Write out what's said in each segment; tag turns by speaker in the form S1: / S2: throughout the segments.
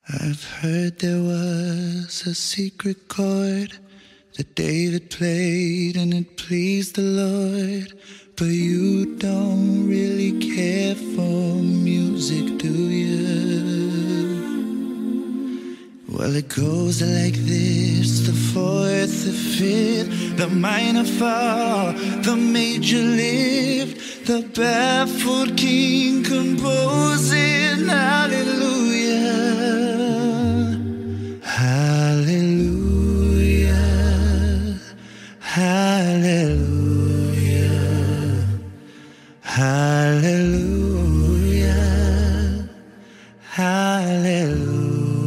S1: I've heard there was a secret chord that David played and it pleased the Lord. But you don't really care for music, do you? Well, it goes like this: the fourth, the fifth, the minor fall, the major lift, the baffled king composing hallelujah, hallelujah, hallelujah, hallelujah, hallelujah.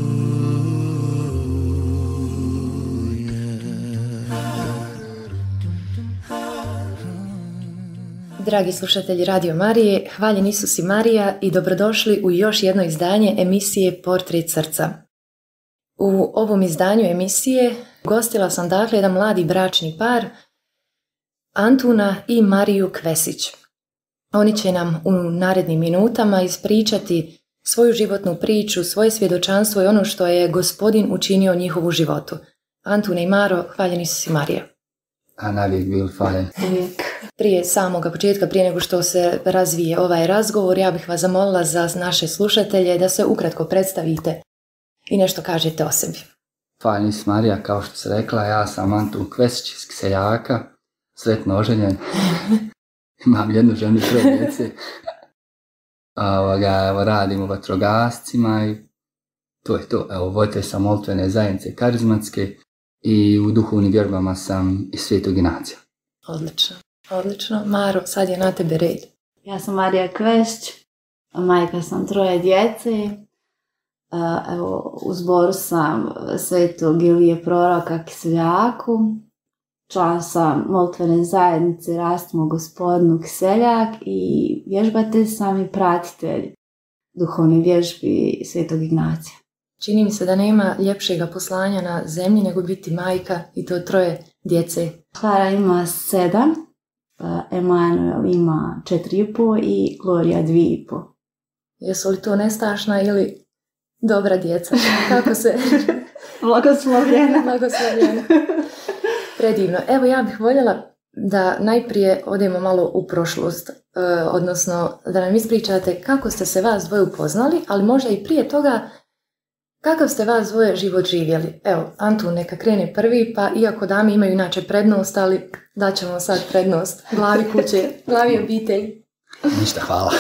S2: Dragi slušatelji Radio Marije, hvaljen Isus i Marija i dobrodošli u još jedno izdanje emisije Portret srca. U ovom izdanju emisije gostila sam dakle jedan mladi bračni par, Antuna i Mariju Kvesić. Oni će nam u narednim minutama ispričati svoju životnu priču, svoje svjedočanstvo i ono što je Gospodin učinio u njihovu životu. Antune i Maro, hvaljen Isus i Marija.
S3: A navijek bil hvaljen.
S2: Prije samoga početka, prije nego što se razvije ovaj razgovor, ja bih vas zamolila za naše slušatelje da se ukratko predstavite i nešto kažete o sebi.
S3: Hvaljen Isus Marija, kao što se rekla, ja sam Antun Kvesić iz Seljaka, sretno oženjen. Imam jednu ženu i 3 djece. Evo, radim u vatrogascima i to je to. Evo, voditelj sam molitvene zajednice karizmatske i u duhovnim vježbama sam iz Svetog Ignacija.
S2: Odlično, odlično. Maro, sad je na tebe red.
S4: Ja sam Marija Kvesić, majka sam 3 djece. Evo, u zboru sam Svetog Ilije Proroka Kiseljaku. Član sam molitvene zajednice Rastimo Gospodinu Kiseljak i vježbatelj sam i pratitelj duhovne vježbi Svetog Ignacija.
S2: Čini mi se da nema ljepšega poslanja na zemlji nego biti majka i to 3 djece.
S4: Klara ima 7, Emanuel ima 4,5 i Gloria 2,5.
S2: Jesu li to nestašna ili dobra djeca? Kako se...
S4: Blagoslovljena.
S2: Blagoslovljena. Predivno. Evo, ja bih voljela da najprije odemo malo u prošlost, odnosno da nam ispričate kako ste se vas dvoje upoznali, ali možda i prije toga kakav ste vas dvoje život živjeli. Evo, Antun neka krene prvi, pa iako dame imaju inače prednost, ali daćemo sad prednost glavi kuće, glavi obitelji.
S3: Ništa, hvala.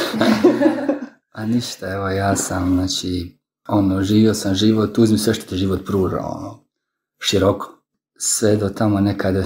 S3: A ništa, evo ja sam, živio sam život, uzmi sve što ti život pruža, široko. Sve do tamo nekad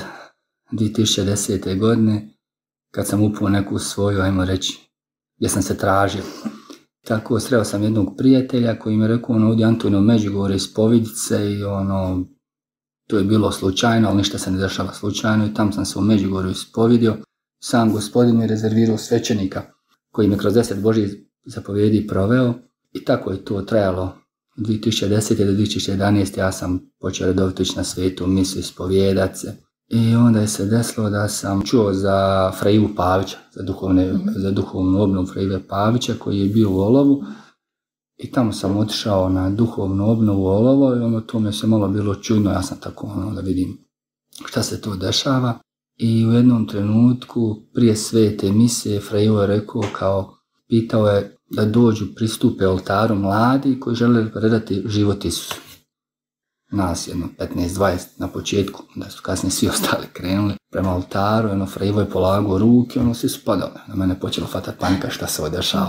S3: 2010. godine, kad sam upao neku svoju, ajmo reći, gdje sam se tražio. Tako sreo sam jednog prijatelja koji mi je rekao, ovdje Antun u Međugorju ispovidit se i to je bilo slučajno, ali ništa se ne dešava slučajno i tam sam se u Međugorju ispovidio. Sam Gospodin mi je rezervirao svećenika koji me kroz 10 Božjih zapovjedi proveo i tako je to trajalo. 2010. do 2011. ja sam počeo redovito ići na svetu misu, ispovijedat se. I onda je se desilo da sam čuo za Fraivu Pavića, za duhovnu obnovu Fraive Pavića koji je bio u Olovu. I tamo sam otišao na duhovnu obnovu u Olovo i to mi se malo bilo čudno, ja sam tako da vidim šta se to dešava. I u jednom trenutku prije svete mise Fraivo je rekao pitao je da dođu, pristupe oltaru mladi koji žele predati život Isusu. Nas jedno 15-20 na početku, da su kasnije svi ostali krenuli prema oltaru, Fraivo je polagao ruke, svi su padali. Na mene počelo fatati panika šta se odešava.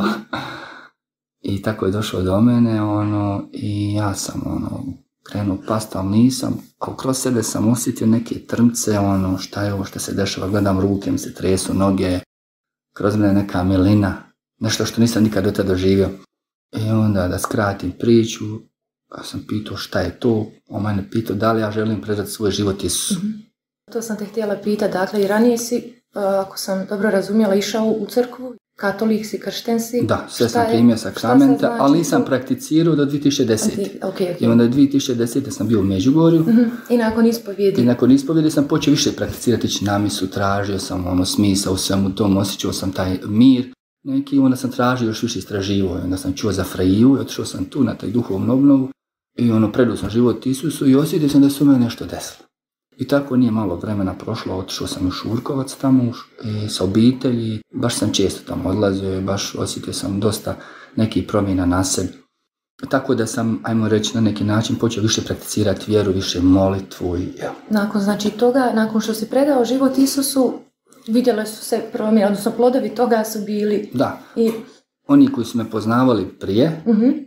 S3: I tako je došlo do mene, i ja sam, krenuo past, ali nisam, ali kroz sebe sam osjetio neke trmce, šta je ovo što se dešava, gledam ruke, mi se tresu noge, kroz mene neka milina, nešto što nisam nikad do tada doživio. I onda da skratim priču, ja sam pitao šta je to, on mene pitao da li ja želim predati svoj život Isusu.
S2: To sam te htjela pitati, dakle i ranije si, ako sam dobro razumjela, išao u crkvu, katolik si, kršten si.
S3: Da, sve sam primio sakramenta, znači, ali nisam prakticirao do 2010.
S2: Okay.
S3: I onda 2010. sam bio u Međugorju.
S2: I nakon ispovjedi.
S3: I nakon ispovjedi sam počeo više prakticirati, ići na misu, tražio sam smisao u svemu tom, osjećao sam taj mir. Neki, onda sam tražio još više istraživao, onda sam čuo za Fraivu i otišao sam tu na taj duhovnu obnovu I predao sam život Isusu i osjetio sam da se u mene nešto desilo. I tako nije malo vremena prošlo, otišao sam u Šurkovac tamo i sa obitelji, baš sam često tamo odlazio i baš osjetio sam dosta nekih promjena na sebi. Tako da sam, ajmo reći, na neki način počeo više prakticirati vjeru, više molitvu.
S2: Nakon znači toga, nakon što si predao život Isusu, vidjele su se promjene, odnosno plodovi toga su bili...
S3: Da, oni koji su me poznavali prije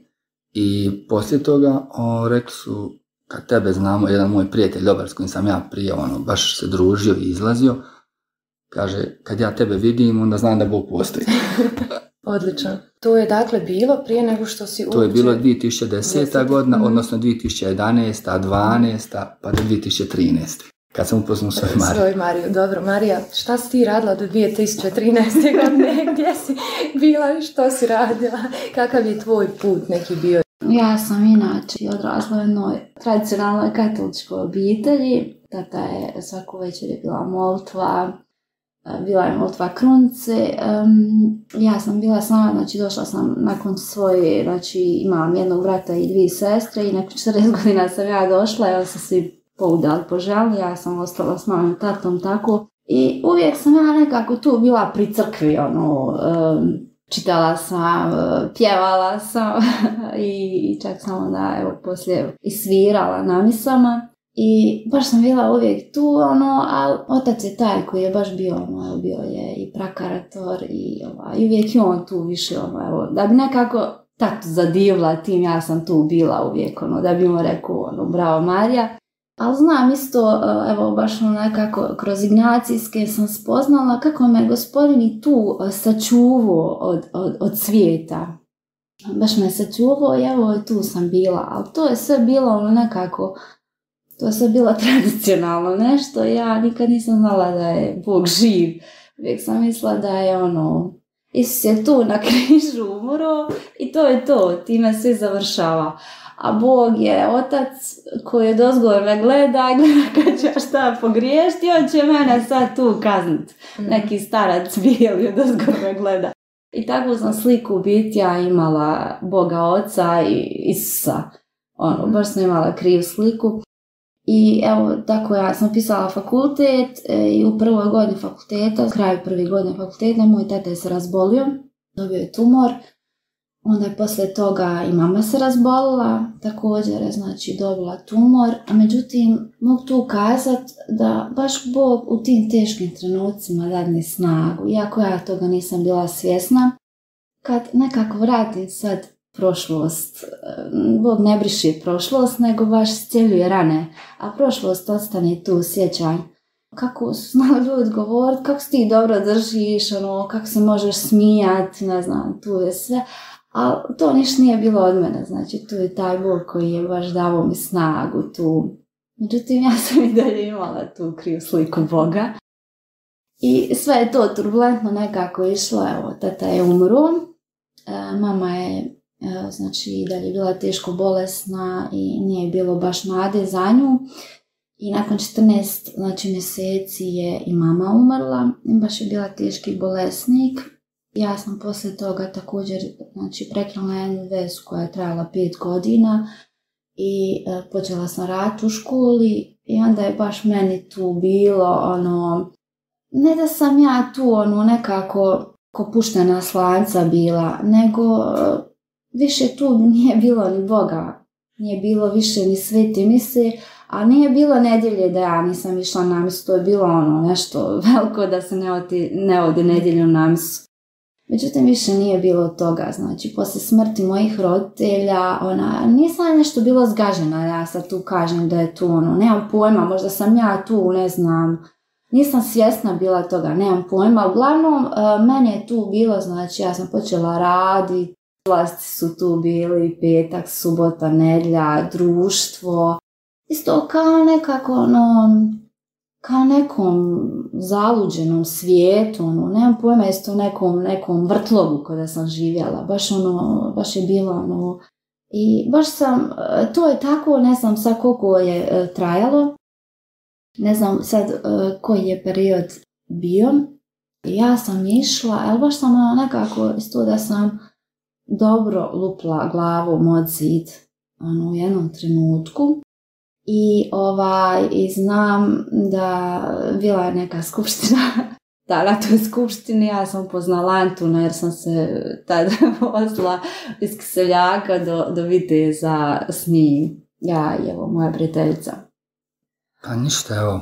S3: i poslije toga rekli su, kad tebe znamo, jedan moj prijatelj dobar s kojim sam ja prije baš se družio i izlazio, kaže, kad ja tebe vidim, onda znam da Bog postoji.
S2: Odlično. To je dakle bilo prije nego što si
S3: To je bilo 2010. godina, odnosno 2011. 12. pa do 2013. Kad sam upoznao svoju
S2: Mariju. Dobro, Marija, šta si ti radila do 2013. godine? Gdje si bila i što si radila? Kakav je tvoj put neki bio?
S4: Ja sam inače odrasla u jednoj tradicionalnoj katoličkoj obitelji. Tata je svaku večer je bila molitva, bila je molitva krunice. Ja sam bila sama, znači došla sam nakon svoje, znači imam jednog brata i 2 sestre i nakon 40 godina sam ja došla i oni se svi poudali po želji, ja sam ostala s mamom i tatom tako. I uvijek sam ja nekako tu bila pri crkvi, čitala sam, pjevala sam i čak sam onda poslije i svirala na misama. I baš sam bila uvijek tu, ali otac je taj koji je baš bio, bio je i prakarator i uvijek je on tu više, da bi nekako tatu zadivila tim, ja sam tu bila uvijek, da bi mu rekao, bravo Marija. Ali znam isto, baš nekako kroz ignacijske sam spoznala kako me gospodin i tu sačuvao od svijeta. Baš me sačuvao i tu sam bila, ali to je sve bilo nekako, to je sve bilo tradicionalno nešto, ja nikad nisam znala da je Bog živ. Uvijek sam mislila da je Isus je tu na križu umro i to je to, time sve završava. A Bog je otac koji je dozgor me gleda kad ću ja šta pogriješiti, on će mene sad tu kazniti. Neki starac bijeli od dozgor me gleda. I takvu sam sliku biti ja imala Boga Oca i Isusa. Baš sam imala krivu sliku. I tako ja sam pisala fakultet i u prvoj godini fakulteta, kraju prve godine fakulteta, moj tata je se razbolio, dobio je tumor. Onda je poslije toga i mama se razbolila, također je znači dobila tumor, a međutim mogu tu kazati da baš Bog u tim teškim trenucima dadne snagu, iako ja toga nisam bila svjesna. Kad nekako vratim sad prošlost, Bog ne briše prošlost, nego baš iscijeljuje rane, a prošlost ostane tu sjećanj. Kako su znali ljudi govoriti, kako se ti dobro držiš, kako se možeš smijati, ne znam, tu je sve. Ali to ništa nije bilo od mene, znači tu je taj Bog koji je baš dao mi snagu tu. Međutim, ja sam i dalje imala tu krivu sliku Boga. I sve je to turbulentno nekako išlo, tata je umro, mama je znači i dalje bila teško bolesna i nije bilo baš nade za nju. I nakon 14 znači, mjeseci je i mama umrla, baš je bila teški bolesnik. Ja sam poslije toga također znači, prekinula jednu vezu koja je trajala 5 godina i počela sam raditi u školi i onda je baš meni tu bilo ne da sam ja tu nekako ko puštena slanca bila, nego više tu nije bilo ni Boga, nije bilo više ni svete mise, a nije bilo nedjelje da ja nisam išla na misu, to je bilo nešto veliko da se ne ode nedjeljom na misu. Međutim, više nije bilo toga, znači, poslije smrti mojih roditelja, nisam nešto bilo zgažena, ja sad tu kažem da je tu, nemam pojma, možda sam ja tu, ne znam, nisam svjesna bila toga, nemam pojma, uglavnom, meni je tu bilo, znači, ja sam počela raditi, vlasti su tu bili, petak, subota, nedjelja, društvo, isto kao nekako, kao nekom zaluđenom svijetu, nemam pojma, isto nekom vrtlogu kada sam živjela, baš je bilo i baš sam, to je tako, ne znam sad koliko je trajalo, ne znam sad koji je period bio, ja sam išla, ali baš sam nekako isto da sam dobro lupla glavom od zid u jednom trenutku. I znam da bila je neka skupština, da na toj skupštini ja sam upoznala Antuna jer sam se tada vozila iz Kiseljaka do Viteza s njim. Ja i evo moja prijateljica.
S3: Pa ništa, evo.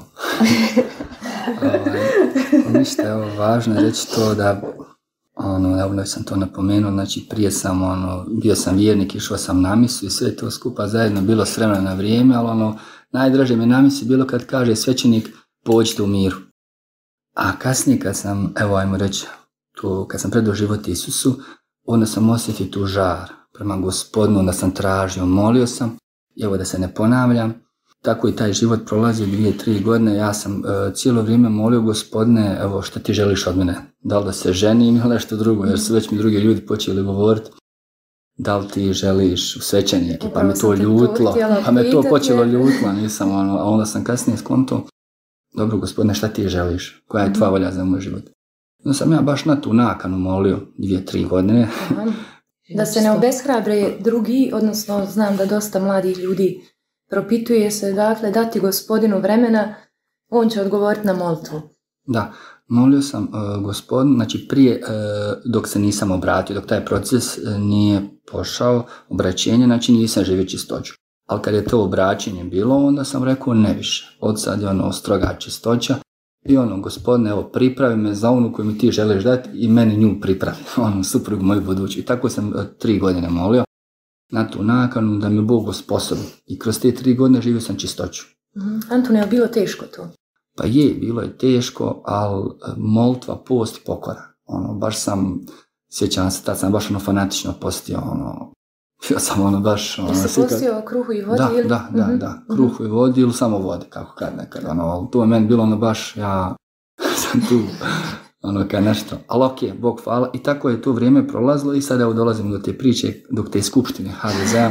S3: Ništa, evo, važno je reći to da, evo sam to napomenuo, znači prije sam, bio sam vjernik, išao sam na misu i sve to skupa zajedno bilo s vremena na vrijeme, ali najdraže mi na misi bilo kad kaže svećenik pođite u miru. A kasnije kad sam, evo ajmo reći, kad sam predao život Isusu, onda sam osjetio tu žar prema Gospodinu, onda sam tražio, molio sam, i evo da se ne ponavljam, tako i taj život prolazio 2-3 godine, ja sam cijelo vrijeme molio Gospodine, evo šta ti želiš od mene, da li da se ženim ili nešto drugo, jer su već mi drugi ljudi počeli govoriti, da li ti želiš u svećenike, pa me to ljutilo, pa me to počelo ljutilo, nisam, a onda sam kasnije skonto, dobro Gospodine, šta ti želiš, koja je tvoja volja za moj život. Onda sam ja baš na tu nakanu molio 2-3 godine.
S2: Da se ne obeshrabre drugi, odnosno znam da dosta mladih ljudi propituje se, dakle, dati Gospodinu vremena, on će odgovoriti na molitvu.
S3: Da, molio sam Gospodinu, znači prije dok se nisam obratio, dok taj proces nije pošao, obraćenje, znači nisam živio čistoću. Ali kad je to obraćenje bilo, onda sam rekao ne više. Od sad je stroga čistoća. I Gospodine, evo, pripravi me za onu koju mi ti želiš dati i meni nju pripravi, suprugu moju buduću. I tako sam 3 godine molio na tu nakanu da me Bog osposobi. I kroz te 3 godine živio sam čistoću.
S2: Antone, je bilo teško to?
S3: Pa je, bilo je teško, ali molitva, post i pokora. Baš sam, sjećam se, tad sam baš fanatično postio, bio sam baš...
S2: Jesi postio kruhu i vodi?
S3: Da, kruhu i vodi ili samo vodi, kako kad nekad. To je meni bilo baš, ja sam tu, kad nešto. Ali okej, Bog hvala. I tako je to vrijeme prolazilo i sad evo dolazimo do te priče, do te skupštine HDZ-a,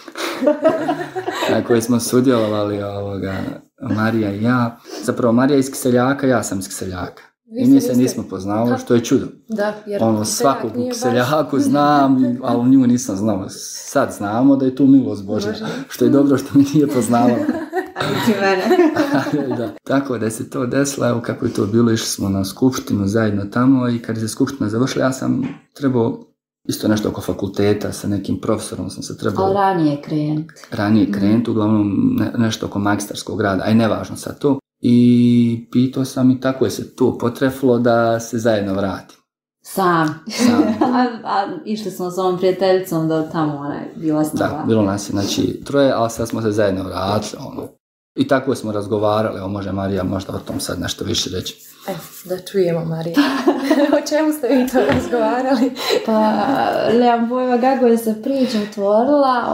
S3: na kojoj smo sudjelovali, Marija i ja. Zapravo Marija iz Kiseljaka, ja sam iz Kiseljaka. I mi se nismo poznavali, što je čudo.
S2: Da, jer
S3: svakog u Kiseljaku znam, ali nju nisam znao. Sad znamo da je tu milost Božja, što je dobro što mi nije poznavala.
S4: Ali ti mene.
S3: Da. Tako da se to desilo, evo kako je to bilo, išli smo na skupštinu zajedno tamo i kad je skupština završila, ja sam trebao isto nešto oko fakulteta, sa nekim profesorom sam se trebao...
S4: Ali ranije
S3: krenuti, uglavnom nešto oko magistarskog rada, aj nevažno sad to. I pitao sam i tako je se to potrefilo da se zajedno vratim.
S4: Sam. a išli smo s ovom prijateljicom da tamo ona je bila s nama.
S3: Da, bilo nas je, znači 3, ali sad smo se zajedno vratili. I tako smo razgovarali, može Marija možda o tom sad nešto više reći.
S2: Da čujemo, Marija. O čemu ste vi to razgovarali?
S4: Pa, nemam pojma kako je se priča otvorila,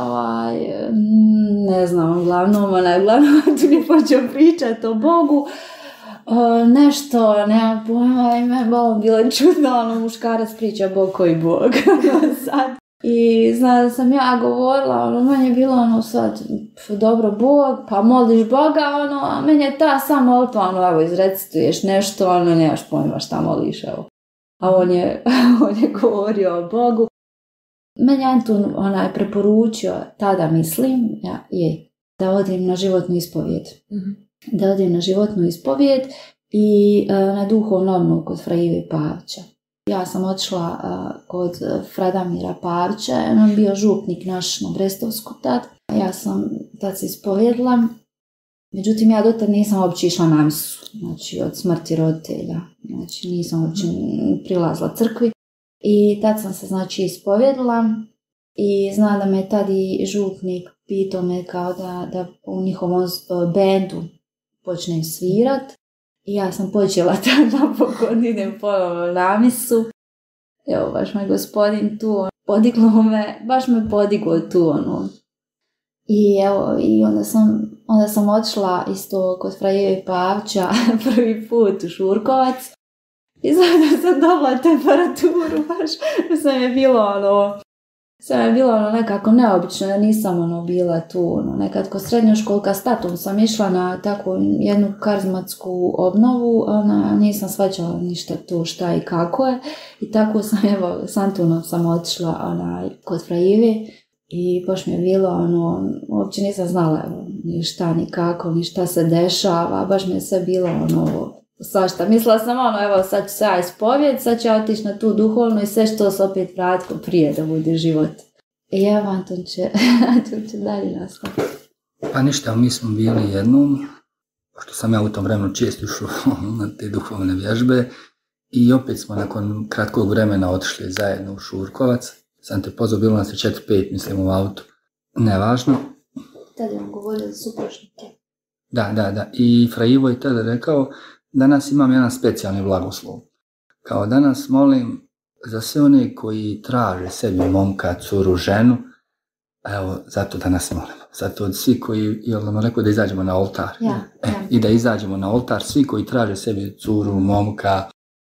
S4: ne znam, uglavnom tu mi počeo pričati o Bogu, nešto, nemam pojma, i me malo bilo čudno, muškarac priča Bog koji Bog, sad. I znam da sam ja govorila, meni je bilo sad, dobro Bog, pa moliš Boga, a meni je ta sam molitva, evo izrecituješ nešto, nemaš pojma šta moliš, evo. A on je govorio o Bogu. Meni Antun preporučio, tada mislim, da odim na životnu ispovijed. Da odim na životnu ispovijed i na duhovnu obnovu kod Fra Ive Pavića. Ja sam otišla kod Fra Damira Pavića, on bio župnik naš na Brestovsku tad. Ja sam tad se ispovjedila, međutim ja dotad nisam uopće išla na misu, znači od smrti roditelja, znači nisam uopće prilazila crkvi. I tad sam se znači ispovjedila i znam da me tad i župnik pitao me kao da u njihovom bendu počnem svirat. I ja sam počela tad napokon idem ponovno na misu. Evo, baš me gospodin tu, podiglo me, baš me podiglo tu, I evo, i onda sam otišla isto kod Fra Ive Pavića prvi put u Šurkovac. I sad sam dobila temperaturu, baš sam je bilo nekako neobično, da nisam bila tu, nekad ko srednjoškolka s tatom sam išla na takvu jednu karizmatsku obnovu, nisam shvaćala ništa tu šta i kako je, i tako sam, evo, s Antunom sam otišla kod Fra Ive I baš mi je bilo, ono, uopće nisam znala ni šta, ni kako, ni šta se dešava, baš mi je sve bilo, ono, svašta. Mislila sam, ono, evo, sad ću se ja ispovijed, sad ću ja otići na tu duhovnu i sve što se opet vratiti prije da bude život. I evo, Anton će dalje nastaviti.
S3: Pa ništa, mi smo bili jednom, pošto sam ja u tom vremenu često išao na te duhovne vježbe, i opet smo nakon kratkog vremena otišli zajedno u Šurkovac. Sam te pozvao, bilo nas je 4-5, mislim, u autu. Nevažno.
S4: Tada je on govorio za supružnike.
S3: Da. I Fra Ivo je tada rekao, danas imam jedan specijalni blagoslov. Kao danas molim za sve one koji traže sebi momka, curu, ženu, evo, zato danas molim. Zato svi koji, jel nam rekao da izađemo na oltar.
S4: Ja.
S3: I da izađemo na oltar, svi koji traže sebi curu, momka,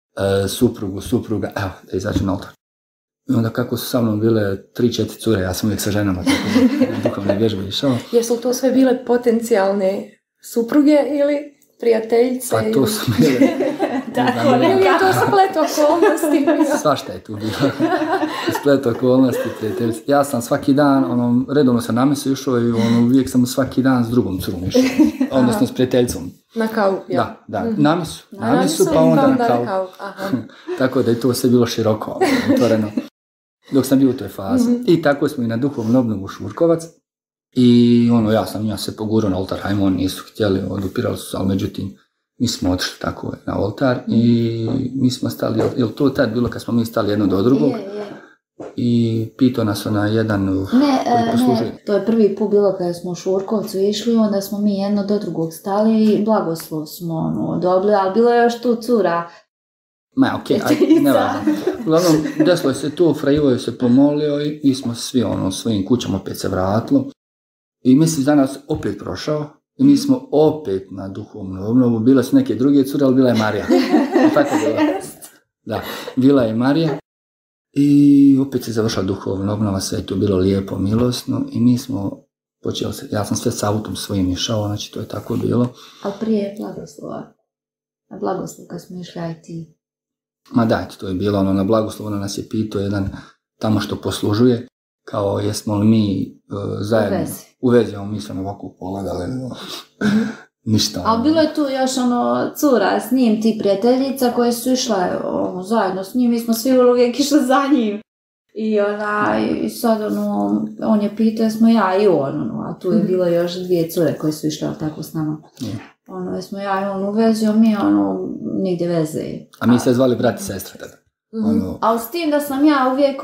S3: supruga, evo, da izađemo na oltar. I onda kako su sa mnom bile 3-4 cure, ja sam uvijek sa ženama tako duhovne vježbe išao.
S2: Jesu li to sve bile potencijalne supruge ili prijateljice?
S3: Pa to su bile.
S2: Ili je to splet okolnosti?
S3: Svašta je tu bilo. Splet okolnosti, prijateljice. Ja sam svaki dan, redovno sam na mesu išao i uvijek sam svaki dan s drugom curom išao. Odnosno s prijateljicom.
S2: Na kavu, ja.
S3: Da, na mesu, pa onda na kavu. Tako da je to sve bilo široko, otvoreno. Dok sam bio u toj fazi. I tako smo i na duhovnu obnovu Šurkovac. I ja se pogurao na oltar, hajmo, oni nisu htjeli, odupirali su se, ali međutim, mi smo otišli tako na oltar i mi smo stali, je li to tad bilo kad smo mi stali jedno do drugog?
S4: Je.
S3: I pitao nas jedan koji poslužuje.
S4: Ne, to je prvi put bilo kada smo u Šurkovcu išli, onda smo mi jedno do drugog stali i blagoslov smo dobili, ali bilo je još tu cura.
S3: Ne važno. Uglavnom, desilo se to, Fra Ivo je se pomolio i mi smo svi svojim kućama opet se vratilo. I mjesec dana opet prošao i mi smo opet na duhovnu obnovu. Bile su neke druge cure, ali bila je Marija. Tako je bila. Da, bila je Marija. I opet se završila duhovna obnova, sve je to bilo lijepo, milosno i mi smo počeli se, ja sam sve s autom svojim išao, znači to je tako bilo.
S4: Ali prije blagoslova. Na blagoslov kad smo išli aj ti.
S3: Ma da, to je bilo na blagoslovu, nas je pitao jedan tamo što poslužuje, kao jesmo li mi zajedno u vezi, mi smo ovako polagali, ništa.
S4: Ali bilo je tu još cura s njim, ti prijateljica koje su išle zajedno s njim, mi smo svi uvijek išli za njim. I sad on je pitao, jesmo ja i on, a tu je bilo još 2 cure koje su išle tako s nama. Jesmo ja i on u vezi, a mi nigdje veze.
S3: A mi se zvali brat i sestra tada.
S4: Ali s tim da sam ja uvijek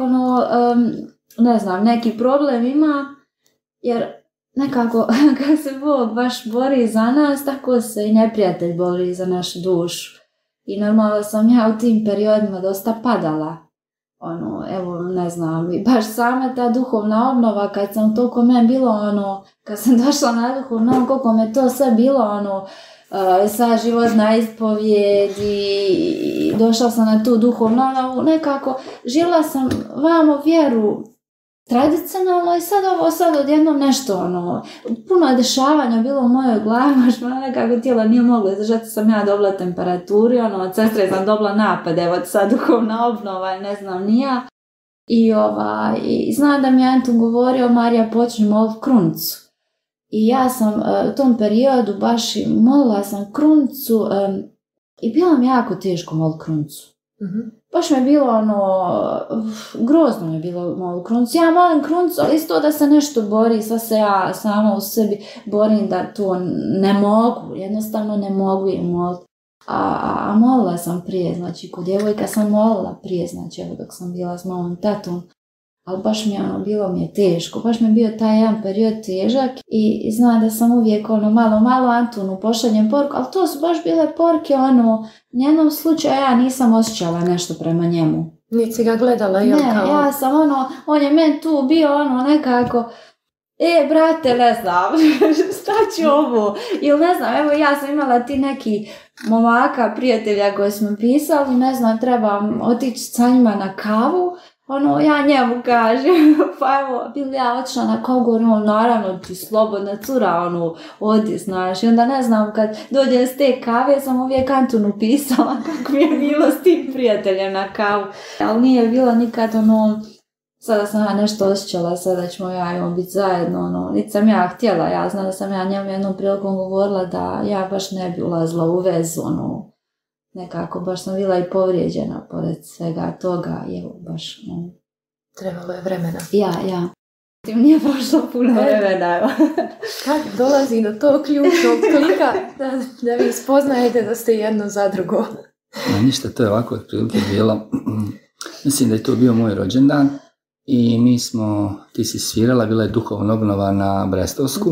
S4: ne znam, neki problem ima, jer nekako kad se Bog baš bori za nas, tako se i neprijatelj bori za našu dušu. I normalno sam ja u tim periodima dosta padala. Evo, ne znam, baš sama ta duhovna obnova, kad sam to kod mene bilo, kad sam došla na duhovnu, koliko me to sve bilo, sva životna ispovijed i došla sam na tu duhovnu obnovu, nekako živjela sam vamo vjeru tradicionalno i sad odjednom nešto, puno je dešavanja bilo u mojoj glavi, baš nekako tijelo nije moglo izdržati, sam ja dobila temperaturu, od sestre sam dobila napad, evo sad duhovna obnova, ne znam, nija. I znam da mi je Anton govorio, Marija, počni moliti krunicu. I ja sam u tom periodu baš molila sam krunicu i bilo mi jako teško moliti krunicu. Baš mi je bilo grozno mi je bilo molit krunicu. Ja molim krunicu, ali isto da se nešto bori, sva se ja sama u sebi borim da to ne mogu, jednostavno ne mogu je moliti. A molila sam prije, znači kod djevojka sam molila prije, znači evo dok sam bila s mamom tatom. Ali baš mi je bilo mi je teško, baš mi je bio taj jedan period težak i znam da sam uvijek malo Antonu pošaljem poruku, ali to su baš bile poruke, u njenom slučaju ja nisam osjećala nešto prema njemu.
S2: Niti si ga gledala, jel kao?
S4: Ne, ja sam on je meni tu bio nekako, brate, ne znam, šta ću ovo? Ili ne znam, evo ja sam imala ti neki momaka, prijatelja koji smo pisali, ne znam, trebam otići sa njima na kavu. Ja njemu kažem, pa evo, bili ja otišla na kavu, naravno ti slobodna cura, odi, znaš, i onda ne znam, kad dođem s te kave, sam uvijek Antonu pisala kako mi je bilo s tim prijateljem na kavu, ali nije bilo nikad sada sam ja nešto osjećala, sada ćemo ja i on biti zajedno, ono, niti sam ja htjela, ja znam da sam ja njemu jednom prilikom govorila da ja baš ne bi ulazila u vezu, ono, nekako baš sam bila i povrijeđena pored svega toga, i evo baš, ono.
S2: Trebalo je vremena.
S4: Ja. Tim nije prošlo puno vremena, evo.
S2: Kad dolazi do tog ključnog klika da vi spoznajete da ste jedno za drugo?
S3: Ništa, to je ovako otprilike bilo. Mislim da je to bio moj rođendan i mi smo, ti si svirala, bila je duhovna obnova na Brestovsku.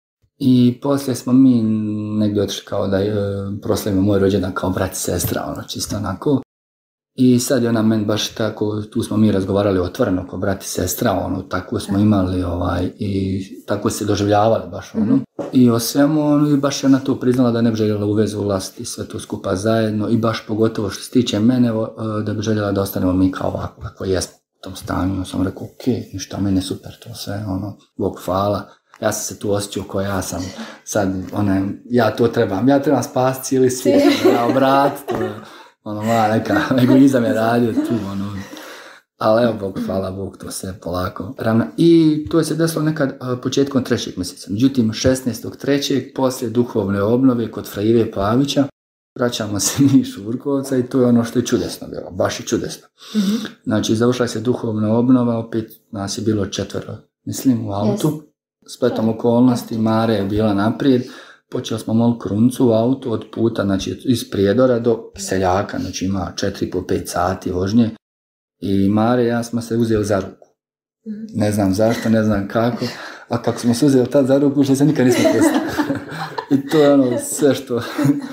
S3: I poslije smo mi negdje otišli kao da proslavimo moj rođendan kao brat i sestra, ono, čisto onako. I sad je ona meni baš tako, tu smo mi razgovarali otvoreno kao brat i sestra, ono, tako smo imali i tako se doživljavali baš, ono. I o svemu, ono, i baš je ona to priznala da ne bi željela u vezu ulaziti sve to skupa zajedno i baš pogotovo što se tiče mene, da bi željela da ostanemo mi kao ovako, kako jesmo u tom stanju. Sam rekao, ništa, meni je super to sve, ono, Bog hvala. Ja sam se tu osjećao kao ja sam sad, ja trebam spasti cijeli svijet, brat, to je, neka egoizam je radio tu, ali evo, Bog, hvala Bog, to se polako ravna. I to je se desilo nekad početkom 3. mjeseca. Međutim, 16.3. poslije duhovne obnove kod fra Ive Pavića vraćamo se mi Šurkovca i to je ono što je čudesno bilo, baš je čudesno. Znači, završila se duhovna obnova, opet nas je bilo 4, mislim, u autu. Spletom okolnosti, Mare je bila naprijed, počeli smo moliti kruncu u autu od puta, znači iz Prijedora do Seljaka, znači ima 4,5-5 sati vožnje. I Mare i ja smo se uzeli za ruku. Ne znam zašto, ne znam kako, a kako smo se uzeli tad za ruku, što se nikad nismo pustili. I to je ono sve što,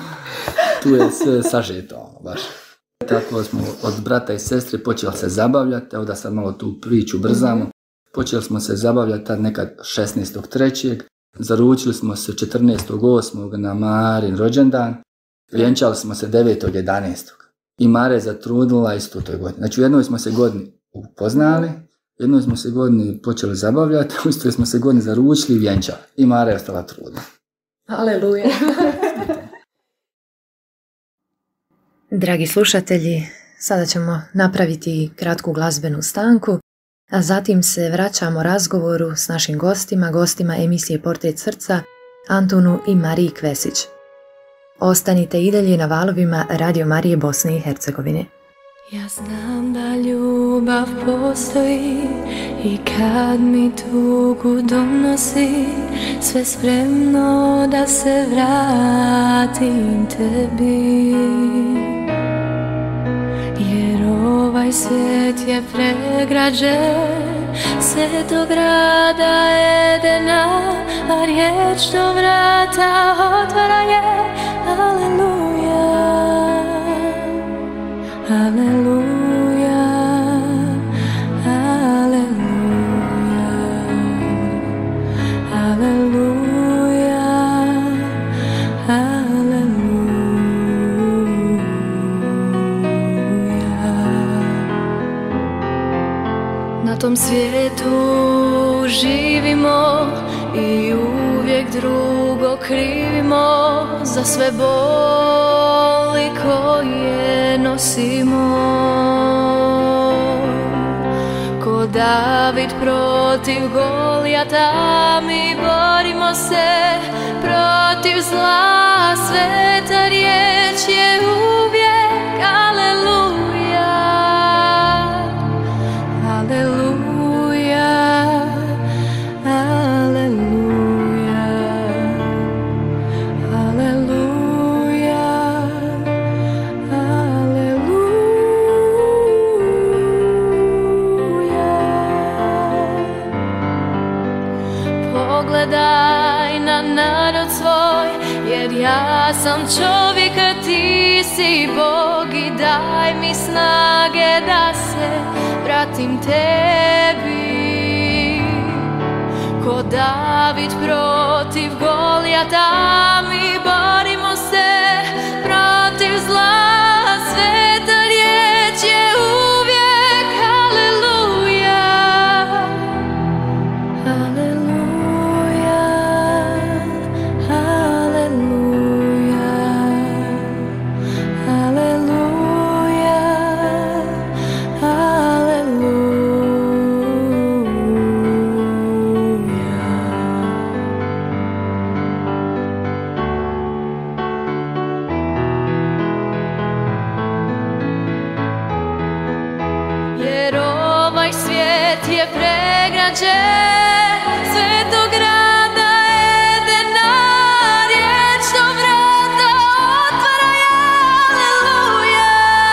S3: tu je sve sažeto, baš. Tako smo od brata i sestre počeli se zabavljati, evo da sad malo tu priču brzamo. Počeli smo se zabavljati tad nekad 16.3. Zaručili smo se 14.8. na Marin rođendan. Vjenčali smo se 9.11. I Mare je zatrudila isto u toj godini. Znači u jednoj smo se godini upoznali, u jednoj smo se godini počeli zabavljati, u istoj smo se godini zaručili i vjenčali. I Mare je ostala trudna.
S2: Aleluja. Dragi slušatelji, sada ćemo napraviti kratku glazbenu stanku, a zatim se vraćamo razgovoru s našim gostima emisije Portret srca, Antunu i Mariji Kvesić. Ostanite i dalje na valovima Radio Marije Bosne i Hercegovine.
S5: Ja znam da ljubav postoji i kad mi tugu donosi, sve spremno da se vratim tebi. Jer ovaj svijet je pregrađen svetog grada Edena, a riječ do vrata otvara je Aleluja, Aleluja, Aleluja, Aleluja, Aleluja. Na tom svijetu živimo i uvijek drugo krivimo za sve boli koje nosimo. Ko David protiv Golijata, mi borimo se protiv zla. Sveta riječ je uvijek Aleluja, Aleluja, Aleluja, Aleluja, Aleluja. Pogledaj na narod svoj, jer ja sam čovjek, a ti si Bog, i daj mi snage da se vratim tebi. Ko David protiv Golijata, mi borimo se protiv zla. Sveta riječ je uvijek Aleluja, Aleluja, Aleluja, Aleluja, Aleluja. je pregrađe svetog grada Edena, riječnom vrata otvara, aleluja.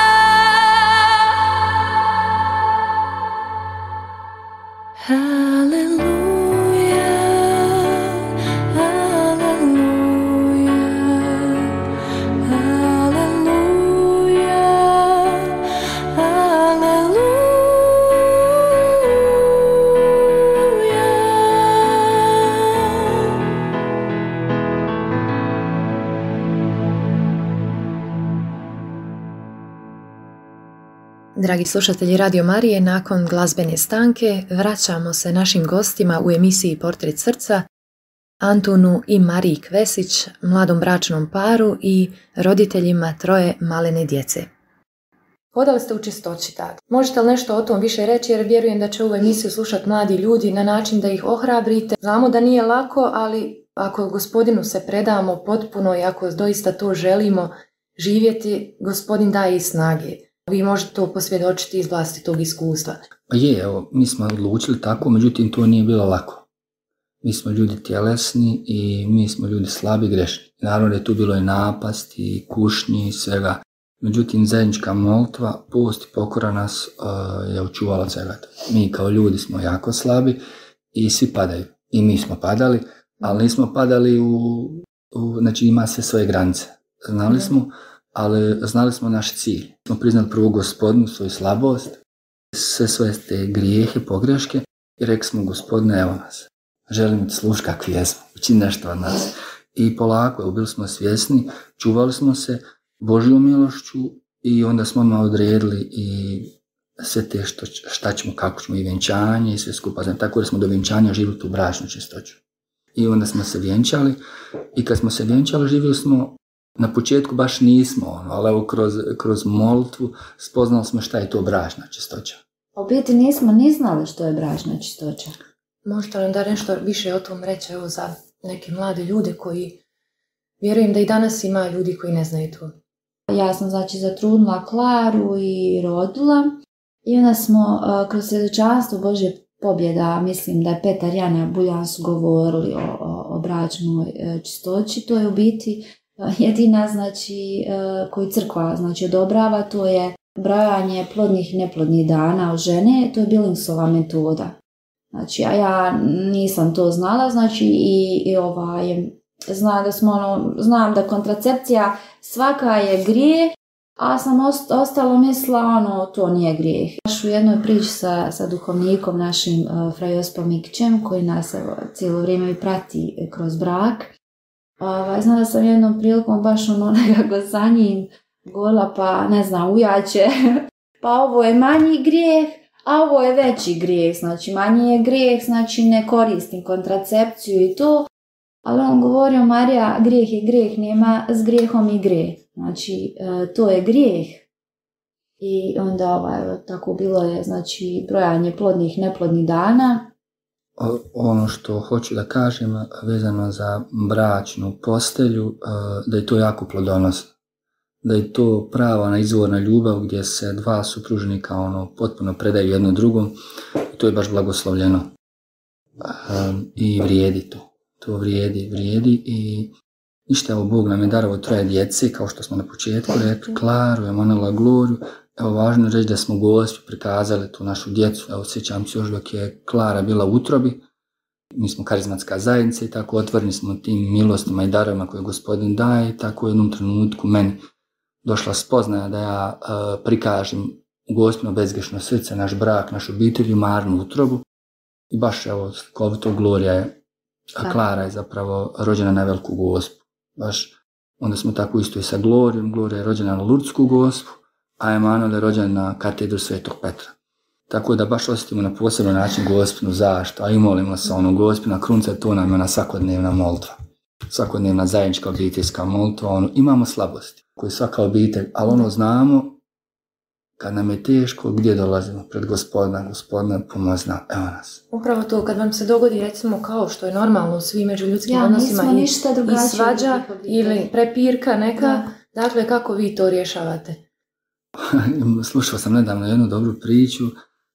S5: Aleluja, aleluja, aleluja,
S2: Dragi slušatelji Radio Marije, nakon glazbene stanke vraćamo se našim gostima u emisiji Portret srca, Antunu i Mariji Kvesić, mladom bračnom paru i roditeljima 3 malene djece. Hodali ste u Čistoći tad. Možete li nešto o tom više reći, jer vjerujem da će ovu emisiju slušati mladi ljudi na način da ih ohrabrite. Znamo da nije lako, ali ako Gospodinu se predamo potpuno i ako doista to želimo živjeti, Gospodin daje i snage. Vi možete to posvjedočiti iz vlastitog iskustva.
S3: Pa je, evo, mi smo odlučili tako, međutim to nije bilo lako. Mi smo ljudi tjelesni i mi smo ljudi slabi, grešni. Naravno da je tu bilo i napasti, kušnji i svega. Međutim, zajednička molitva, post i pokora nas je očuvala svega. Mi kao ljudi smo jako slabi i svi padaju. I mi smo padali, ali nismo padali znači ima sve svoje granice. Znali smo, ali znali smo naš cilj. Smo priznali prvo Gospodinu svoju slabost, sve svoje te grijehe, pogreške i rekli smo Gospodine, evo nas. Želimo ti slušati kakvi jesmo, učini nešto od nas. I polako, bili smo svjesni, čuvali smo se Božjom milošću i onda smo odmah odredili i sve te šta ćemo, kako ćemo i vjenčanje i sve skupa. Tako da smo do vjenčanja živjeli tu bračnu čistoću. I onda smo se vjenčali i kad smo se vjenčali živjeli smo, na početku baš nismo, ali evo kroz molitvu spoznali smo šta je to bračna čistoća.
S4: U biti nismo ni znali što je bračna čistoća.
S2: Možete li da nešto više o tom reći, evo, za neke mlade ljude koji, vjerujem da i danas ima ljudi koji ne znaju to.
S4: Ja sam znači zatrudnila Klaru i rodila i onda smo kroz svjedočanstvo Božje pobjeda, mislim da je Petar i Jana Buljan su govorili o bračnoj čistoći. To je u biti jedina znači koju crkva znači odobrava, to je brojanje plodnih i neplodnih dana od žene, to je Billingsova metoda. Znači, a ja nisam to znala, znači znam da kontracepcija svaka je grijeh, a sam ostalo mislila to nije grijeh. Baš u jednoj priči sa duhovnikom našim Fra Josipom Mikićem, koji nas cijelo vrijeme prati kroz brak. Znala sam jednom prilikom baš nekako za njim govorila, pa ne znam, ujače, pa ovo je manji grijeh, a ovo je veći grijeh, znači manji je grijeh, znači ne koristim kontracepciju i to, ali on govorio, Marija, grijeh je grijeh, nema s grijehom i grijeh, znači to je grijeh. I onda tako bilo je, znači brojanje plodnih i neplodnih dana.
S3: Ono što hoću da kažem vezano za bračnu postelju, da je to jako plodonosno. Da je to prava izvorna ljubav gdje se dva supružnika potpuno predaju jedno drugom i to je baš blagoslovljeno. I vrijedi to. To vrijedi i ništa, evo Bog nam je darovao 3 djece, kao što smo na početku rekli, Klaru, Emanuela, Gloriju. Evo važno reći da smo Gospi prikazali tu našu djecu. Evo sjećam se još dok je Klara bila u utrobi. Mi smo karizmatska zajednica i tako otvoreni smo tim milostima i darovima koje Gospodin daje i tako u jednom trenutku meni došla spoznaja da ja prikažem Gospino bezgrešno srce, naš brak, našu obitelj i Marinu utrobu. I baš evo, slikovito Glorija je, Klara je zapravo rođena na Veliku Gospu. Baš, onda smo tako isto i sa Glorijom. Glorija je rođena na Lurdsku Gospu, a Emanuel je rođen na katedru Svetog Petra. Tako da baš osjetimo na poseban način Gospinu zaštitu, a i molimo se Gospina krunca, to nam je ona svakodnevna molitva. Svakodnevna zajednička obiteljska molitva, imamo slabosti koje svaka obitelj, ali znamo kad nam je teško, gdje dolazimo pred Gospodina pomozna, evo nas.
S2: Upravo to, kad vam se dogodi recimo kao što je normalno u svim međuljudskim odnosima i svađa ili prepirka neka, dakle kako vi to rješavate?
S3: Slušao sam nedavno jednu dobru priču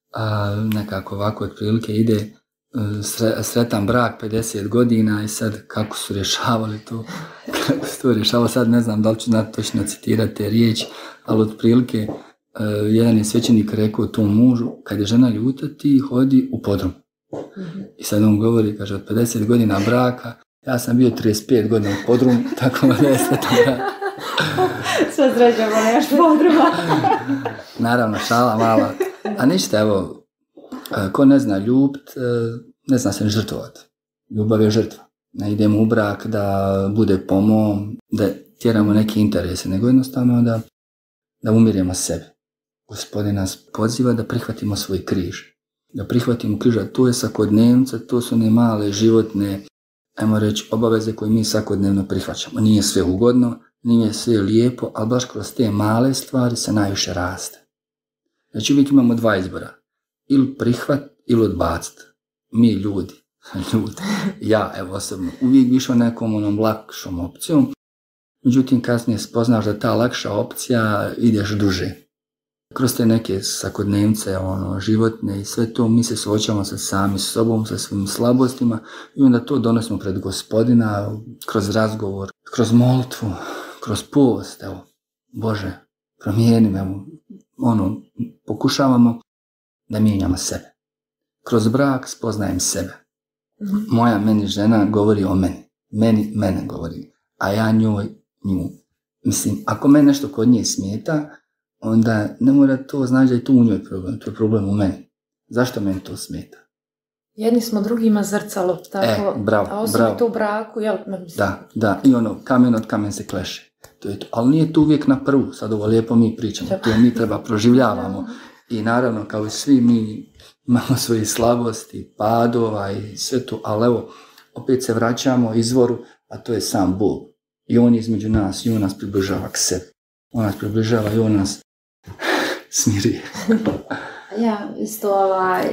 S3: a nekako ovako otprilike ide sretan brak 50 godina i sad kako su rješavali to, kako su to rješavali, sad ne znam da li ću točno citirati te riječi, ali otprilike jedan je svećenik rekao tom mužu, kad je žena ljuta ti hodi u podrum. I sad on govori, kaže, od 50 godina braka, ja sam bio 35 godina u podrumu, tako da je sretan brak.
S4: Sve srećemo neš podruma.
S3: Naravno, šala mala. A ništa, evo, ko ne zna ljubit, ne zna se ni žrtvovati. Ljubav je žrtva. Ne idemo u brak da bude po mom, da tjeramo neke interese, nego jednostavno da umiremo sebe. Gospodin nas poziva da prihvatimo svoj križ. Da prihvatimo križa, to je svakodnevnica, to su ne male životne, ajmo reći, obaveze koje mi svakodnevno prihvaćamo. Nije sve ugodno, nije sve lijepo, ali baš kroz te male stvari se najviše raste. Znači uvijek imamo dva izbora. Ili prihvat, ili odbacit. Mi ljudi, ja evo osobno, uvijek bi išao nekom onom lakšom opcijom, međutim kasnije spoznaš da ta lakša opcija ideš duže. Kroz te neke svakodnevnice, životne i sve to mi se suočavamo sa sami sobom, sa svojim slabostima i onda to donosimo pred Gospodina kroz razgovor, kroz molitvu, kroz post, evo, Bože, promijeni me, pokušavamo da mijenjamo sebe. Kroz brak spoznajem sebe. Moja meni žena govori o meni. Mene govori, a ja njoj nju. Mislim, ako meni nešto kod nje smeta, onda ne mora to znači da je to u njoj problem, to je problem u meni. Zašto meni to smeta?
S2: Jedni smo drugima zrcalo, tako,
S3: bravo,
S2: a osobito u braku, jel?
S3: Da, i kamen od kamen se kleše. To je to. Ali nije to uvijek na prvu, sad ovo lijepo mi pričamo, to mi treba proživljavamo. I naravno, kao i svi, mi imamo svoje slabosti, padova i sve to, ali evo, opet se vraćamo izvoru, a to je sam Bog. I on je između nas, i on nas približava k sebi. On nas približava i on nas smiruje.
S4: Ja isto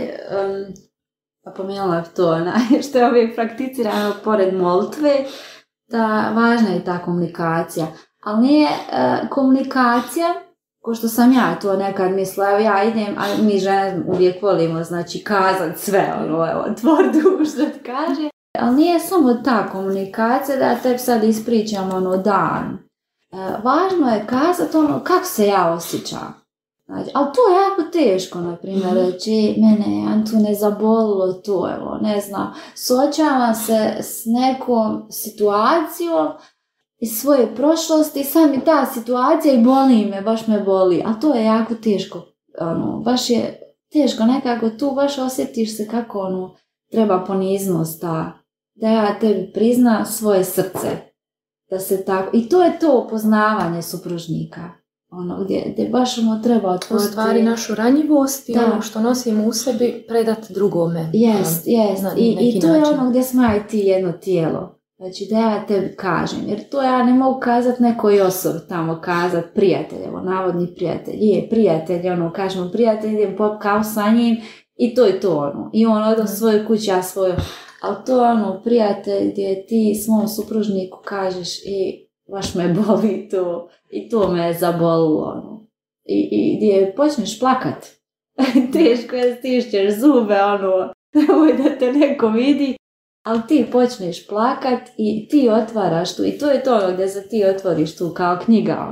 S4: pomenula to, što je uvijek prakticirano pored molitve, da važna je ta komunikacija. Ali nije komunikacija, ko što sam ja to nekad mislila, ja idem, a mi žene uvijek volimo, znači, kazat sve, tvor duš da kaže. Ali nije samo ta komunikacija da tebi sad ispričam dan. Važno je kazati kako se ja osjećam. Znači, ali to je jako teško, na primjer, reći, mene tu ne zabolilo to, ne znam, suočavam se s nekom situacijom iz svoje prošlosti, sad mi ta situacija i boli me, baš me boli, a to je jako teško, baš je teško, nekako tu baš osjetiš se kako treba poniznost, da ja tebi priznam svoje srce, da se tako, i to je to upoznavanje supružnika. Gdje baš treba otvoriti.
S2: U stvari našu ranjivost i ono što nosimo u sebi predati drugome.
S4: Jest. I to je ono gdje smo ja i ti jedno tijelo. Znači da ja tebi kažem. Jer to ja ne mogu kazati nekoj osobi tamo, kazati prijatelj, navodni prijatelj. Je prijatelj, kažemo prijatelj, idem pop kavu sa njim i to je to. I on ode u svoju kuću, ja svoju. Ali to je prijatelj gdje ti svom supružniku kažeš i baš me boli to i to me je zabolilo. I gdje počneš plakat. Teško je, stišćeš zube, nemoj da te neko vidi, ali ti počneš plakat i ti otvaraš tu. I to je to gdje se ti otvoriš tu kao knjiga.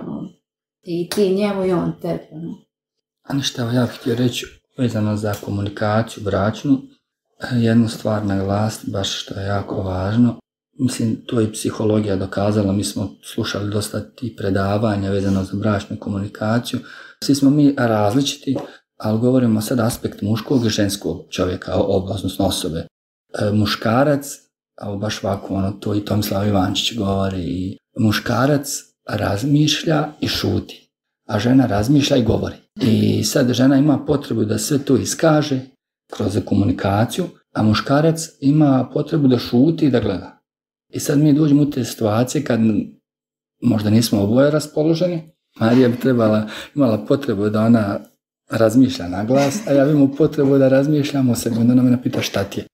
S4: I ti njemu i on tebi.
S3: A ništa, ja bih htio reći vezano za komunikaciju bračnu, jednu stvar naglasiti, baš što je jako važno. Mislim, to je psihologija dokazala, mi smo slušali dosta tih predavanja vezano za bračnu komunikaciju. Svi smo mi različiti, ali govorimo sad aspekt muškog i ženskog čovjeka, odnosno osobe. Muškarac, a baš ovako, to i Tomislav Ivančić govori, i muškarac razmišlja i šuti, a žena razmišlja i govori. I sad žena ima potrebu da sve to iskaže kroz komunikaciju, a muškarac ima potrebu da šuti i da gleda. I sad mi dođemo u te situacije kad možda nismo oboje raspoloženi. Marija bi imala potrebu da ona razmišlja na glas, a ja imam potrebu da razmišljam o sebi, onda ona me pita šta ti je.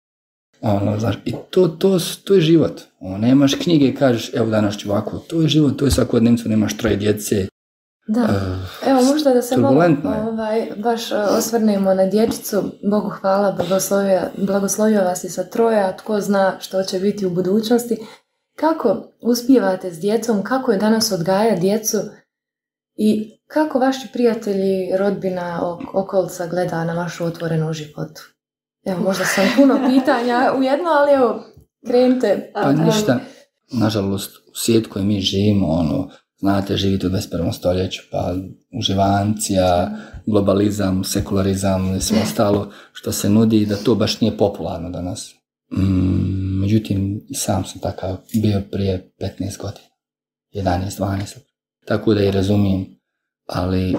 S3: I to je život. Nemaš knjige i kažeš, evo danas ću ovako, to je život, to je svakodnevnicu, nemaš 3 djece,
S2: Da. Evo, možda da se malo baš osvrnemo na dječicu. Bogu hvala, blagoslovio vas je sa 3, a tko zna što će biti u budućnosti. Kako uspijevate s djecom, kako je danas odgajati djecu i kako vaši prijatelji, rodbina, okolica gleda na vašu otvorenu životu? Evo, možda sam puno pitanja u jedno, ali evo, krenite.
S3: Pa ništa, nažalost, u svijetu koji mi živimo, znate, živite u 21. stoljeću, pa uživancija, globalizam, sekularizam i sve ostalo što se nudi, da to baš nije popularno danas. Međutim, i sam sam takav bio prije 15 godina, 11-12. Tako da i razumijem, ali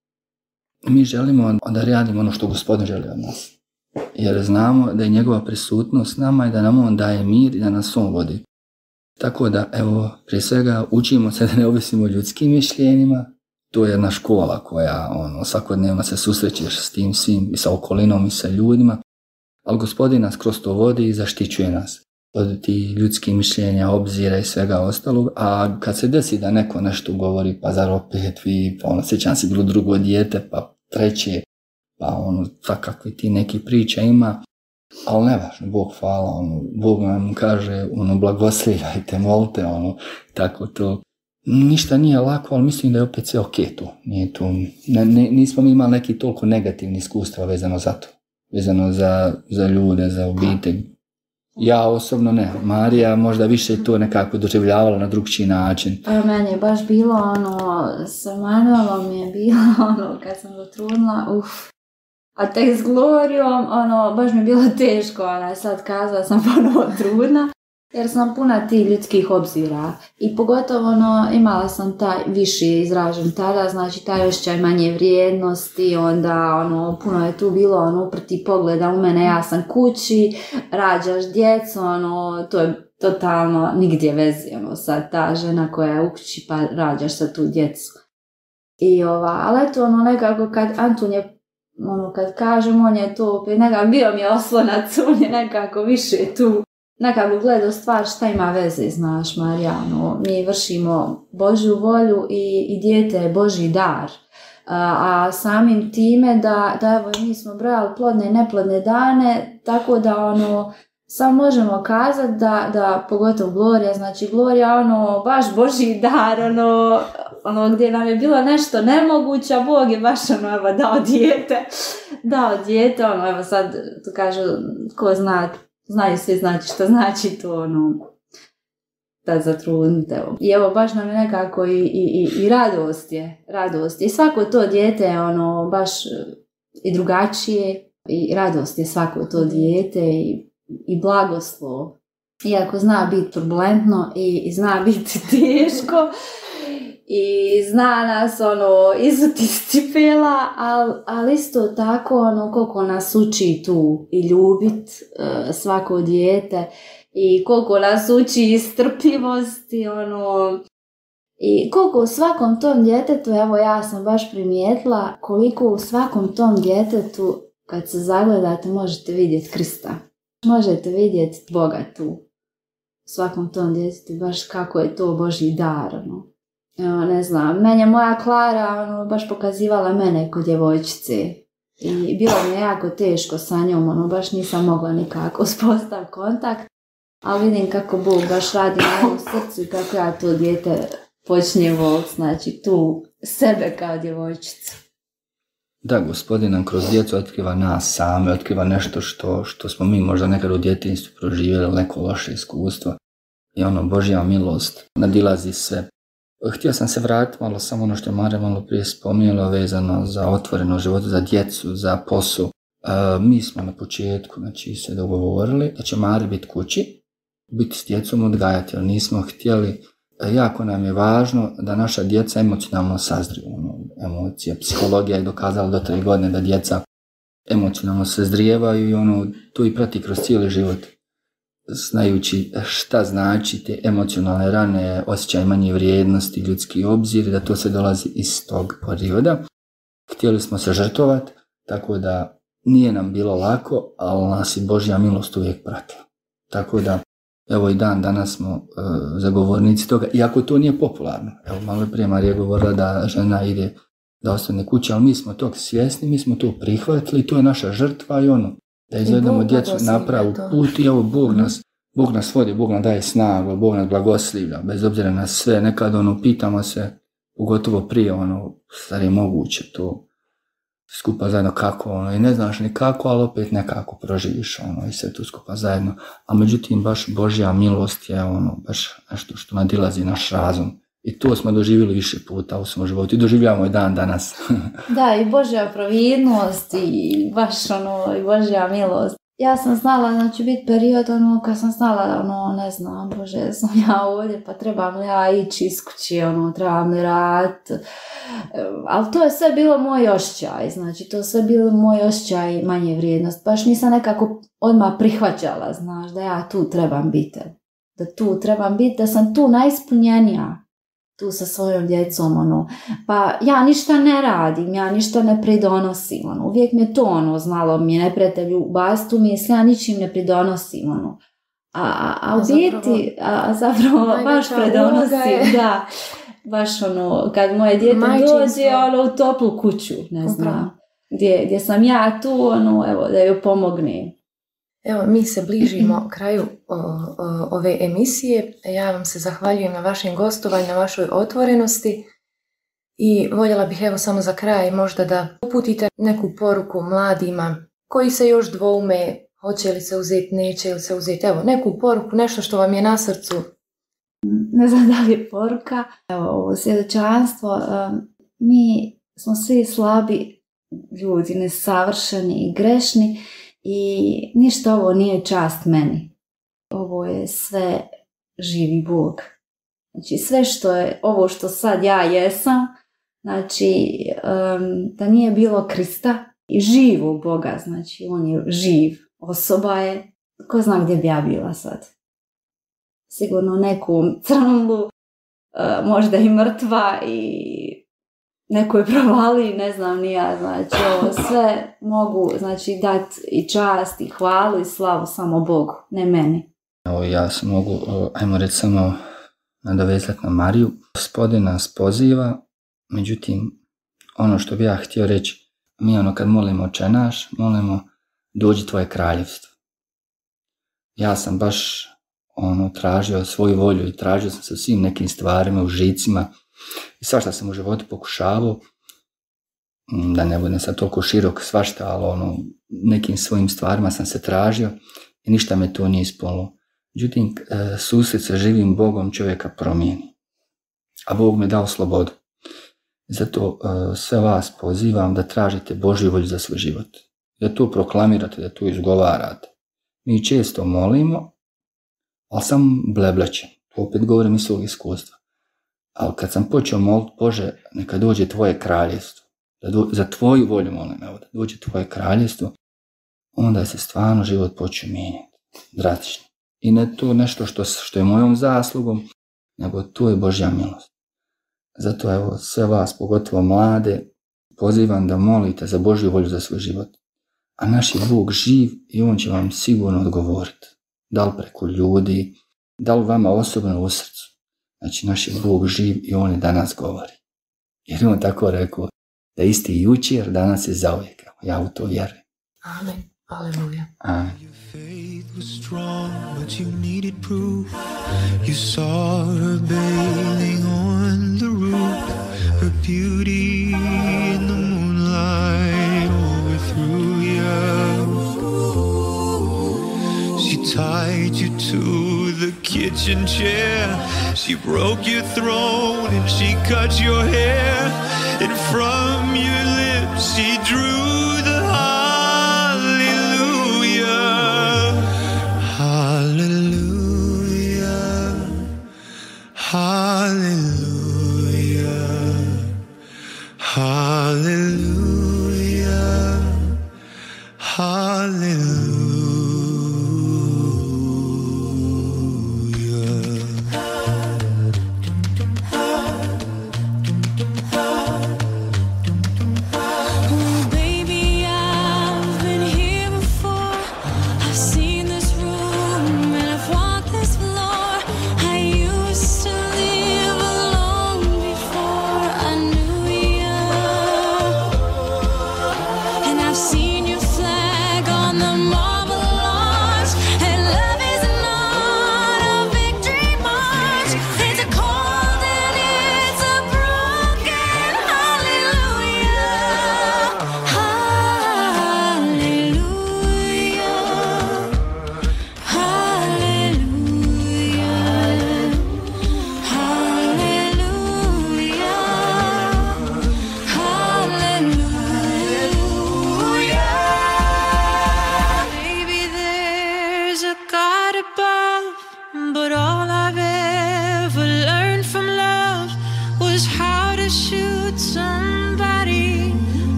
S3: mi želimo da radimo ono što Gospodin želi od nas. Jer znamo da je njegova prisutnost s nama i da nam on daje mir i da nas on vodi. Tako da, evo, prije svega učimo se da ne ovisimo o ljudskim mišljenjima. To je jedna škola koja svakodnevno se susrećeš s tim svim i sa okolinom i sa ljudima. Ali Gospodin nas kroz to vodi i zaštićuje nas od ti ljudskih mišljenja, obzira i svega ostalog. A kad se desi da neko nešto govori, pa zar opet vi, pa sjećam se bilo drugo dijete, pa treće, pa svakakvi ti neki priča ima. Ali nevažno, Bog hvala, Bog nam kaže, blagoslivajte, molite, tako to. Ništa nije lako, ali mislim da je opet sve okej tu. Nije tu, nismo mi imali neki toliko negativni iskustva vezano za to. Vezano za ljude, za obitelj. Ja osobno ne. Marija možda više to nekako doživljavala na drugčiji način.
S4: Pa meni je baš bilo sa Manuelom je bilo kad sam dotrudnila, a tek s Glorijom, baš mi je bilo teško, sad kazala sam ponovo trudna, jer sam puna tih ljudskih obzira. I pogotovo, imala sam taj više izražen tada, znači taj osjećaj manje vrijednosti, onda, puno je tu bilo, uprti pogleda u mene, ja sam kući, rađaš djecu, to je totalno nigdje vezi, sad ta žena koja je u kući pa rađaš sa tu djecu. Ali eto, nekako kad Antun je kad kažem, on je to opet nekako bio mi je oslonac, on je nekako više tu nekako gledao stvar šta ima veze, znaš, Marijano, mi vršimo Božju volju i dijete je Božji dar, a samim time da evo mi smo brojali plodne i neplodne dane, tako da samo možemo kazati da pogotovo Glorija, znači Glorija baš Božji dar, gdje nam je bilo nešto nemoguće, a Bog je baš dao dijete, evo sad to kažu, ko zna, znaju svi znači što znači to, da zatrudnite. I evo baš nam je nekako i radost je, i svako to dijete je baš i drugačije, i radost je svako to dijete i blagoslov. Iako zna biti turbulentno i zna biti teško, i zna nas izuti iz cipela, ali isto tako koliko nas uči tu i ljubit svako dijete i koliko nas uči i strpljivosti, i koliko u svakom tom djetetu, evo ja sam baš primijetila koliko u svakom tom djetetu kad se zagledate možete vidjeti Krista, možete vidjeti Boga tu u svakom tom djetetu, baš kako je to Božji dar, ne znam, meni je moja Klara baš pokazivala mene kod djevojčice i bilo mi je jako teško sa njom, baš nisam mogla nikako uspostaviti kontakt, ali vidim kako Bog baš radi na mom srcu i kako ja to dijete počne voliti, znači tu sebe kao djevojčicu.
S3: Da, Gospodin nam kroz djecu otkriva nas same, otkriva nešto što smo mi možda nekad u djetinjstvu proživjeli, neko loše iskustvo, i Božja milost nadilazi sve. Htio sam se vratiti malo samo ono što je Marija malo prije spomenula vezano za otvoreno život, za djecu, za posao. Mi smo na početku se dogovorili da će Marija biti kući, biti s djecom, odgajati, jer nismo htjeli, jako nam je važno da naša djeca emocionalno sazriju. Emocija, psihologija je dokazala do 3 godine da djeca emocionalno sazrijevaju i to i prati kroz cijeli život. Znajući šta znači te emocionalne rane, osjećaj manje vrijednosti, ljudski obzir, da to se dolazi iz tog perioda. Htjeli smo se žrtvovati, tako da nije nam bilo lako, ali nas i Božja milost uvijek pratila. Tako da Evo i danas smo zagovornici toga, iako to nije popularno. Evo, malo prije Marija govorila da žena ide da ostane kući, ali mi smo tog svjesni, mi smo to prihvatili, to je naša žrtva i da izvedemo djecu na pravu put i evo Bog nas vodi, Bog nam daje snagu, Bog nas blagoslivlja, bez obzira na sve. Nekad pitamo se, pogotovo prije, stvar je moguće to skupa zajedno kako, i ne znaš ni kako, ali opet nekako proživiš i sve tu skupa zajedno. A međutim, baš Božja milost je baš nešto što nadilazi naš razum. I to smo doživjeli više puta u svom životu i doživljavamo i dan danas.
S4: Da, i Božja providnost i baš i Božja milost. Ja sam znala, znači, biti period, kad sam znala, ne znam, Bože, sam ja ovdje, pa trebam li ja ići iz kući, trebam li raditi. Ali to je sve bilo moj osjećaj, znači, to je sve bilo moj osjećaj manje vrijednost. Baš nisam nekako odmah prihvaćala, znaš, da ja tu trebam biti. Da sam tu najispunjenija. Tu sa svojom djecom, pa ja ništa ne radim, ja ništa ne pridonosim, uvijek me to, znalo mi je neprijatelju u bastu misli, ja ničim ne pridonosim, a u biti, zapravo baš pridonosim, da, baš kad moje dijete dođe, u toplu kuću, ne znam, gdje sam ja tu, evo, da joj pomognem.
S2: Evo, mi se bližimo kraju ove emisije. Ja vam se zahvaljujem na vašem gostovanju, na vašoj otvorenosti i voljela bih evo samo za kraj možda da uputite neku poruku mladima koji se još dvoume, hoće li se uzeti, neće li se uzeti. Evo, neku poruku, nešto što vam je na srcu.
S4: Ne znam da li je poruka. Evo, ovo svjedočanstvo, mi smo svi slabi ljudi, nesavršeni i grešni. I ništa ovo nije čast meni. Ovo je sve živi Bog. Znači sve što je, ovo što sad ja jesam, znači da nije bilo Krista i živog Boga, znači on je živ, osoba je, ko zna gdje bi ja bila sad. Sigurno nekom crnulu, možda i mrtva i neko je provali, ne znam ni ja, znači ovo sve mogu, znači, dati i čast i hvalu i slavu samo Bogu, ne meni.
S3: Evo, ja se mogu, ajmo reći, samo nadovezati na Mariju. Gospodin nas poziva, međutim, ono što bi ja htio reći, mi kad molimo Oče naš, molimo dođi tvoje kraljevstvo. Ja sam baš tražio svoju volju i tražio sam se u svim nekim stvarima, u žicima, i svašta sam u životu pokušavao, da ne budem sad toliko širok svašta, ali nekim svojim stvarima sam se tražio i ništa me to nije ispunilo. Međutim, susret sa živim Bogom čovjeka promijeni, a Bog me dao slobodu. Zato sve vas pozivam da tražite Božju volju za svoj život, da to proklamirate, da to izgovarate. Mi često molimo, ali sam bleblećem, to opet govorim iz svog iskustva. Ali kad sam počeo moliti, Bože, neka dođe tvoje kraljevstvo, za tvoju volju molim, evo, da dođe tvoje kraljevstvo, onda se stvarno život počeo mijenjati, drastično. I ne to nešto što je mojom zaslugom, nego to je Božja milost. Zato evo, sve vas, pogotovo mlade, pozivam da molite za Božju volju za svoj život. A naš je Bog živ i on će vam sigurno odgovoriti. Da li preko ljudi, da li vama osobno u srcu. Znači, naš je Bog živ i on je danas govori. Jer on tako rekao da isti jučer, danas je zauvijek. Ja u to vjerujem.
S2: Amen. Aleluja.
S3: Amen.
S1: Your faith was strong, but you needed proof. You saw her bathing on the roof. Her beauty in the moonlight overthrew you. She tied you to the kitchen chair. She broke your throne and she cut your hair. And from your lips she drew